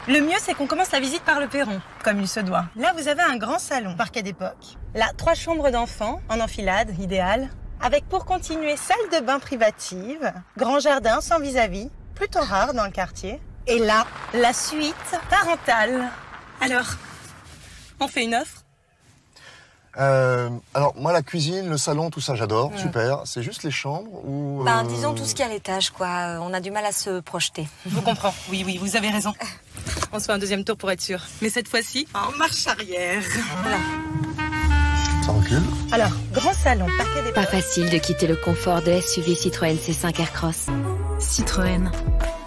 Le mieux, c'est qu'on commence la visite par le perron, comme il se doit. Là, vous avez un grand salon, parquet d'époque. Là, 3 chambres d'enfants, en enfilade, idéal. Avec, pour continuer, salle de bain privative, grand jardin sans vis-à-vis, plutôt rare dans le quartier. Et là, la suite parentale. Alors, on fait une offre? Alors, moi, la cuisine, le salon, tout ça, j'adore, super. C'est juste les chambres ou... Disons tout ce qu'il y a à l'étage, quoi. On a du mal à se projeter. Je vous comprends. Oui, vous avez raison. On se fait un deuxième tour pour être sûr. Mais cette fois-ci, en marche arrière. Voilà. Ça recule. Alors, grand salon, parquet d'époque. Pas facile de quitter le confort de SUV Citroën C5 Aircross. Citroën.